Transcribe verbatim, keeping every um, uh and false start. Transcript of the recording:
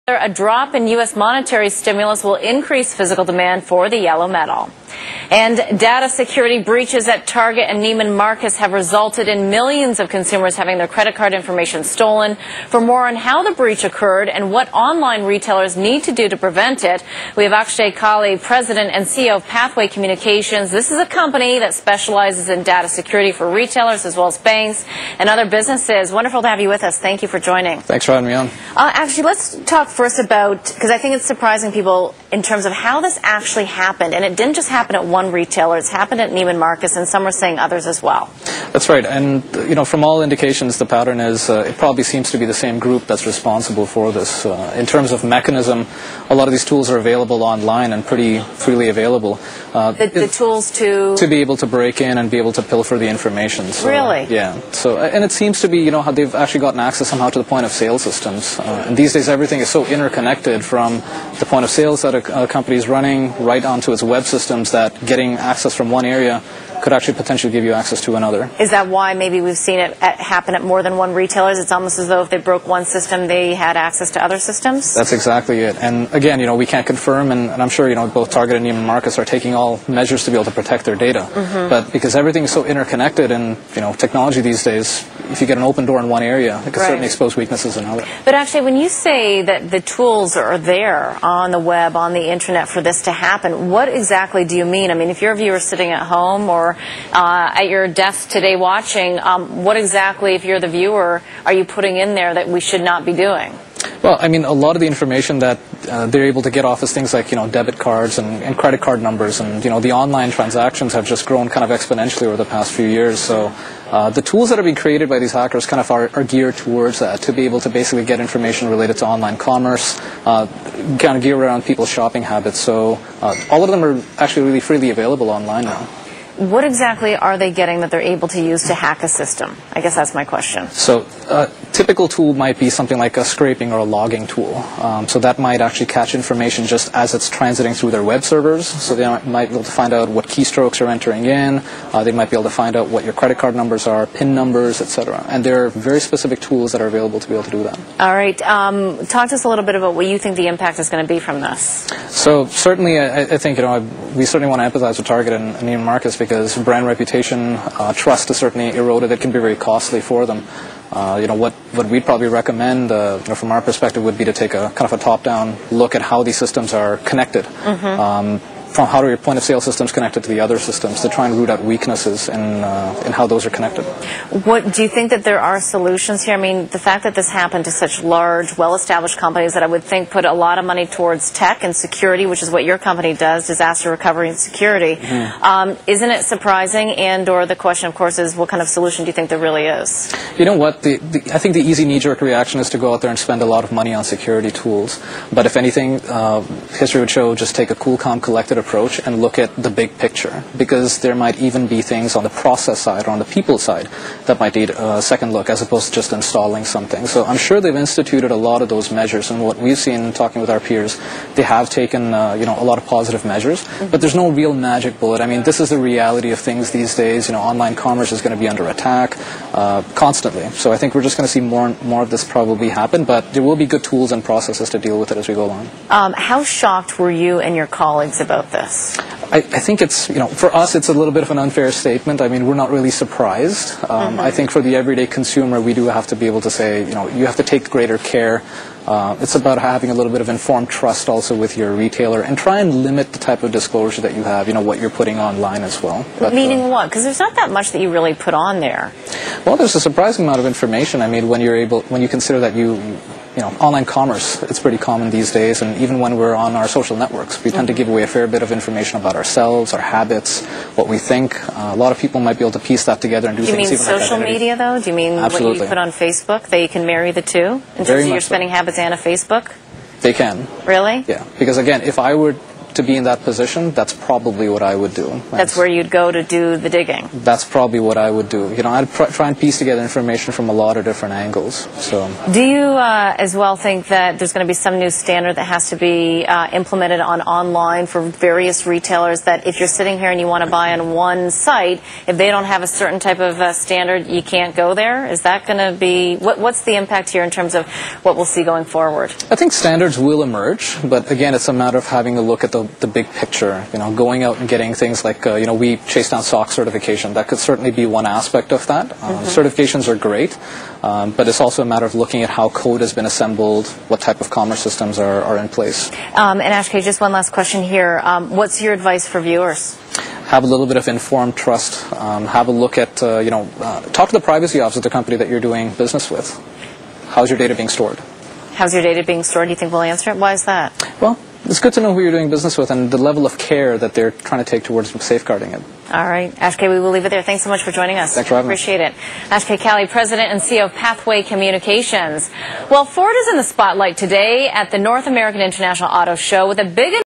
A drop in U S monetary stimulus will increase physical demand for the yellow metal. And data security breaches at Target and Neiman Marcus have resulted in millions of consumers having their credit card information stolen. For more on how the breach occurred and what online retailers need to do to prevent it, we have Ashok, Kalle, President and C E O of Pathway Communications. This is a company that specializes in data security for retailers as well as banks and other businesses. Wonderful to have you with us. Thank you for joining. Thanks for having me on. Uh, actually, let's talk first about, because I think it's surprising people in terms of how this actually happened. And it didn't just happen at one retailer. It's happened at Neiman Marcus, and some are saying others as well. That's right. And, you know, from all indications, the pattern is uh, it probably seems to be the same group that's responsible for this. Uh, in terms of mechanism, a lot of these tools are available online and pretty freely available. Uh, the, the tools to... To be able to break in and be able to pilfer the information. So, really? Yeah. So, and it seems to be, you know, how they've actually gotten access somehow to the point of sale systems. Uh, and these days, everything is so interconnected, from the point of sales that a, a company is running right onto its web systems, that getting access from one area could actually potentially give you access to another. Is that why maybe we've seen it at, happen at more than one retailer? It's almost as though if they broke one system, they had access to other systems? That's exactly it. And again, you know, we can't confirm, and, and I'm sure, you know, both Target and Neiman Marcus are taking all measures to be able to protect their data. Mm-hmm. But because everything is so interconnected, and, you know, technology these days, if you get an open door in one area, it can right. certainly expose weaknesses in another. But actually, when you say that the tools are there on the web, on the internet for this to happen, what exactly do you mean? I mean, if you're a viewer sitting at home or uh, at your desk today watching, um, what exactly, if you're the viewer, are you putting in there that we should not be doing? Well, I mean, a lot of the information that uh, they're able to get off is things like, you know, debit cards and, and credit card numbers, and, you know, the online transactions have just grown kind of exponentially over the past few years. So uh, the tools that are being created by these hackers kind of are, are geared towards that, to be able to basically get information related to online commerce, uh, kind of gear around people's shopping habits. So uh, all of them are actually really freely available online now. What exactly are they getting that they're able to use to hack a system? I guess that's my question. So a typical tool might be something like a scraping or a logging tool. Um, so that might actually catch information just as it's transiting through their web servers. So they might be able to find out what keystrokes are entering in. Uh, they might be able to find out what your credit card numbers are, PIN numbers, et cetera. And there are very specific tools that are available to be able to do that. All right. Um, talk to us a little bit about what you think the impact is going to be from this. So certainly, I, I think, you know, we certainly want to empathize with Target and, and Neiman Marcus, because brand reputation, uh, trust is certainly eroded. It can be very costly for them. Uh, you know, what, what we'd probably recommend, uh, you know, from our perspective, would be to take a kind of a top-down look at how these systems are connected. Mm-hmm. um, from how do your point-of-sale systems connected to the other systems, to try and root out weaknesses in, uh, in how those are connected. What, do you think that there are solutions here? I mean, the fact that this happened to such large, well-established companies that I would think put a lot of money towards tech and security, which is what your company does, disaster recovery and security, mm-hmm. um, isn't it surprising? And or the question, of course, is what kind of solution do you think there really is? You know what? The, the, I think the easy knee-jerk reaction is to go out there and spend a lot of money on security tools. But if anything, uh, history would show, just take a cool, calm, collected approach and look at the big picture, because there might even be things on the process side or on the people side that might need a second look, as opposed to just installing something. So I'm sure they've instituted a lot of those measures, and what we've seen talking with our peers, they have taken uh, you know, a lot of positive measures, mm-hmm. but there's no real magic bullet. I mean, this is the reality of things these days. You know, online commerce is going to be under attack uh, constantly. So I think we're just going to see more and more of this probably happen, but there will be good tools and processes to deal with it as we go along. Um, how shocked were you and your colleagues about this? I, I think it's, you know, for us, it's a little bit of an unfair statement. I mean, we're not really surprised. Um, mm-hmm. I think for the everyday consumer, we do have to be able to say, you know, you have to take greater care. Uh, it's about having a little bit of informed trust also with your retailer, and try and limit the type of disclosure that you have, you know, what you're putting online as well. But, Meaning uh, what? Because there's not that much that you really put on there. Well, there's a surprising amount of information. I mean, when you're able, when you consider that you, you know, online commerce, it's pretty common these days, and even when we're on our social networks, we tend to give away a fair bit of information about ourselves, our habits, what we think. Uh, a lot of people might be able to piece that together and do, do things. Do you mean social media, though? Do you mean Absolutely. What you put on Facebook? That you can marry the two in terms Very of your much spending so. habits and a Facebook? They can. Really? Yeah, because again, if I were to be in that position, that's probably what I would do. That's where you'd go to do the digging. That's probably what I would do. You know, I'd pr try and piece together information from a lot of different angles. So, do you uh, as well think that there's going to be some new standard that has to be uh, implemented on online for various retailers, that if you're sitting here and you want to buy on one site, if they don't have a certain type of uh, standard, you can't go there? Is that going to be, what, what's the impact here in terms of what we'll see going forward? I think standards will emerge, but again, it's a matter of having a look at the, the big picture. You know, going out and getting things like, uh, you know, we chase down S O C certification. That could certainly be one aspect of that. Um, mm-hmm. Certifications are great, um, but it's also a matter of looking at how code has been assembled, what type of commerce systems are, are in place. Um, and Ashok, just one last question here. Um, what's your advice for viewers? Have a little bit of informed trust. Um, have a look at, uh, you know, uh, talk to the privacy office of the company that you're doing business with. How's your data being stored? How's your data being stored? Do you think we'll answer it? Why is that? Well, it's good to know who you're doing business with and the level of care that they're trying to take towards safeguarding it. All right. Ashok, we will leave it there. Thanks so much for joining us. Thanks for having me. Appreciate it. Ashok Kalle, President and C E O of Pathway Communications. Well, Ford is in the spotlight today at the North American International Auto Show with a big